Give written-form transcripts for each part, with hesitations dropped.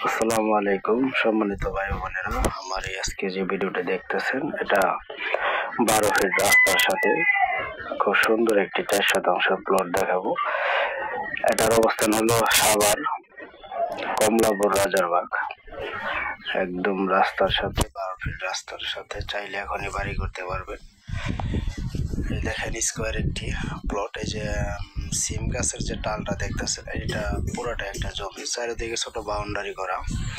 আসসালামু আলাইকুম সম্মানিত ভাই বোনেরা, আমার এই আজকে যে ভিডিওটি দেখতেছেন এটা 12 ফিট রাস্তার সাথে খুব সুন্দর একটি 4 শতাংশ প্লট দেখাবো। এটার অবস্থান হলো সাভার কমলাপুর রাজারবাগ, একদম রাস্তার সাথে 12 ফিট রাস্তার সাথে। চাইলে এখনই বাড়ি করতে পারবেন। এই দেখেন স্কোয়ার একটি প্লট। এই যে সিম গাছের যে ডালটা দেখতেছেন এটা পুরোটা একটা জমি, চারিদিকে ছোট বাউন্ডারি করা।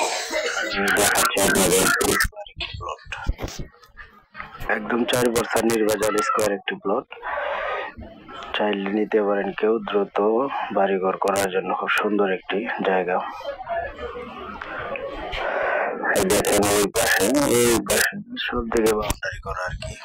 প্লট একদম 4 বছর নির্বাচন স্কোয়ার একটি প্লট। চাইলে নিতে পারেন কেউ, দ্রুত বাড়িঘর করার জন্য খুব সুন্দর একটি জায়গা। দেখেন এই পাশে সব দিকে বাউন্ডারি করা আর কি।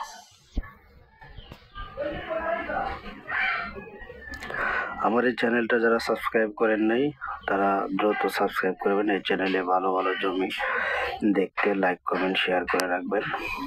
আমার এই চ্যানেলটা যারা সাবস্ক্রাইব করেন নাই তারা দ্রুত সাবস্ক্রাইব করবেন। এই চ্যানেলে ভালো ভালো জমি দেখতে লাইক কমেন্ট শেয়ার করে রাখবেন।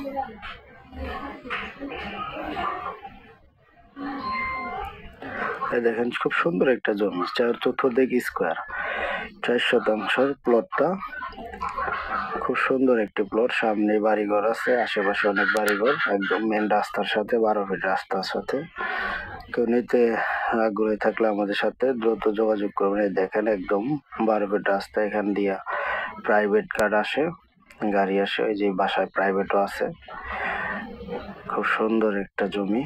দেখেন খুব সুন্দর একটা জমি, চতুর্দিক স্কোয়ার, 4 শতাংশের প্লটটা। খুব সুন্দর একটি প্লট, সামনে বাড়িঘর আছে, আশেপাশে অনেক বাড়িঘর, একদম মেন রাস্তার সাথে, 12 ফিট রাস্তার সাথে। কেউ নিতে আগ্রহী থাকলে আমাদের সাথে দ্রুত যোগাযোগ করবেন। দেখেন একদম 12 ফিট রাস্তা, এখান দিয়ে প্রাইভেট কার আসে, গাড়ি আসে, ওই যে বাসায় প্রাইভেটও আছে। খুব সুন্দর একটা জমি।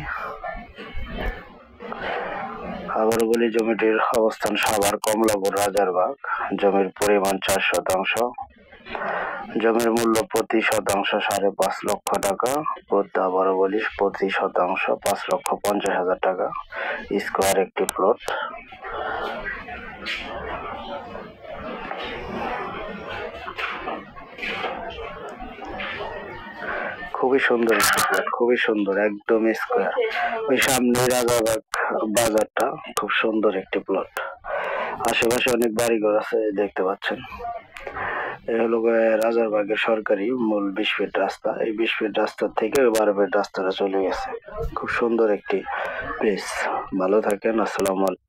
আবার বলি, জমিটির অবস্থান সাভার কমলাপুর রাজারবাগ। জমির পরিমাণ 4 শতাংশ। জমির মূল্য প্রতি শতাংশ 5.5 লক্ষ টাকা। আবারও বলি, প্রতি শতাংশ 5,50,000 টাকা। স্কোয়ার একটি প্লট। খুবই সুন্দর একটি প্লট, খুবই সুন্দর, একদম স্কোয়ার। ওই সামনে রাজারবাগ বাজারটা, খুব সুন্দর একটি প্লট। আশেপাশে অনেক বাড়িঘর আছে, দেখতে পাচ্ছেন। এই হলো রাজারবাগের সরকারি মূল 20 ফিট রাস্তা। এই 20 ফিট রাস্তা থেকে 12 ফিট রাস্তাটা চলে গেছে। খুব সুন্দর একটি প্লেস। ভালো থাকেন। আসসালামু আলাইকুম।